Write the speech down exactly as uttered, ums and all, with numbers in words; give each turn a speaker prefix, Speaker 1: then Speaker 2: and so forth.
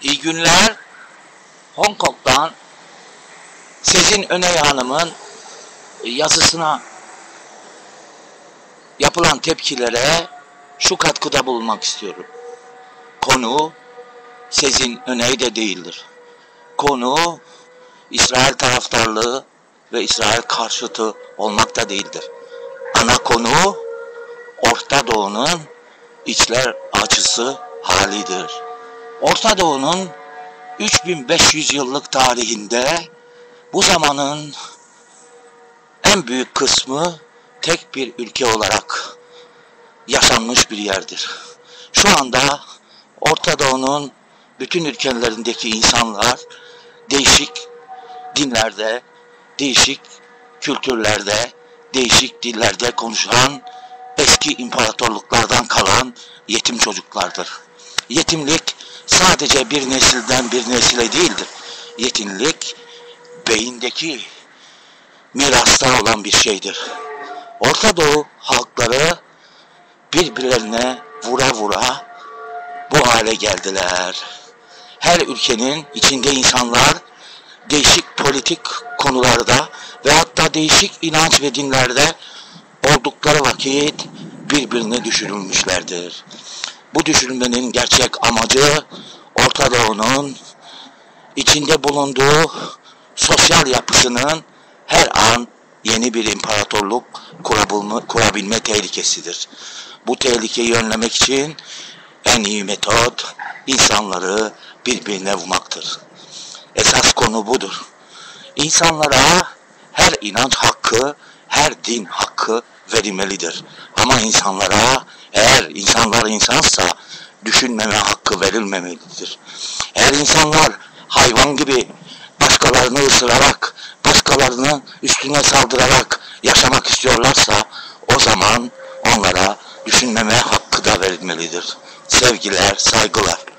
Speaker 1: İyi günler. Hong Kong'dan Sezin Öney Hanım'ın yazısına yapılan tepkilere şu katkıda bulunmak istiyorum. Konu Sezin Öney de değildir. Konu İsrail taraftarlığı ve İsrail karşıtı olmak da değildir. Ana konu Orta Doğu'nun içler acısı halidir. Orta Doğu'nun üç bin beş yüz yıllık tarihinde bu zamanın en büyük kısmı tek bir ülke olarak yaşanmış bir yerdir. Şu anda Orta Doğu'nun bütün ülkelerindeki insanlar değişik dinlerde, değişik kültürlerde, değişik dillerde konuşulan eski imparatorluklardan kalan yetim çocuklardır. Yetimlik sadece bir nesilden bir nesile değildir. Yetimlik beyindeki mirasta olan bir şeydir. Orta Doğu halkları birbirlerine vura vura bu hale geldiler. Her ülkenin içinde insanlar değişik politik konularda ve hatta değişik inanç ve dinlerde oldukları vakit birbirine düşürülmüşlerdir. Bu düşürülmenin gerçek amacı Orta Doğu'nun içinde bulunduğu sosyal yapısının her an yeni bir imparatorluk kurabilme, kurabilme tehlikesidir. Bu tehlikeyi önlemek için en iyi metot insanları birbirine vurmaktır. Esas konu budur. İnsanlara her inanç hakkı, her din hakkı verilmelidir. Ama insanlara eğer insanlar insansa düşünmeme hakkı verilmemelidir. Eğer insanlar hayvan gibi başkalarını ısırarak, başkalarının üstüne saldırarak yaşamak istiyorlarsa o zaman onlara düşünmeme hakkı da verilmelidir. Sevgiler, saygılar.